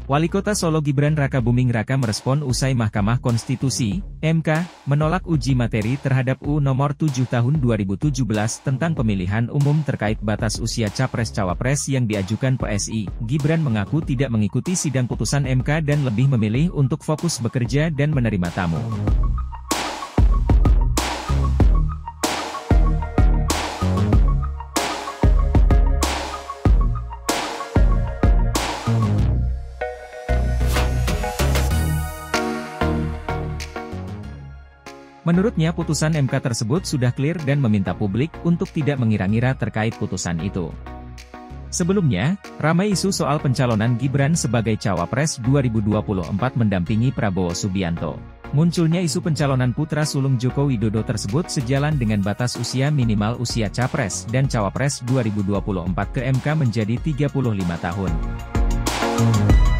Wali Kota Solo Gibran Rakabuming Raka merespon usai Mahkamah Konstitusi, MK, menolak uji materi terhadap UU Nomor 7 Tahun 2017 tentang pemilihan umum terkait batas usia Capres-Cawapres yang diajukan PSI. Gibran mengaku tidak mengikuti sidang putusan MK dan lebih memilih untuk fokus bekerja dan menerima tamu. Menurutnya putusan MK tersebut sudah clear dan meminta publik untuk tidak mengira-ngira terkait putusan itu. Sebelumnya, ramai isu soal pencalonan Gibran sebagai Cawapres 2024 mendampingi Prabowo Subianto. Munculnya isu pencalonan putra sulung Joko Widodo tersebut sejalan dengan batas usia minimal usia Capres dan Cawapres 2024 ke MK menjadi 35 tahun.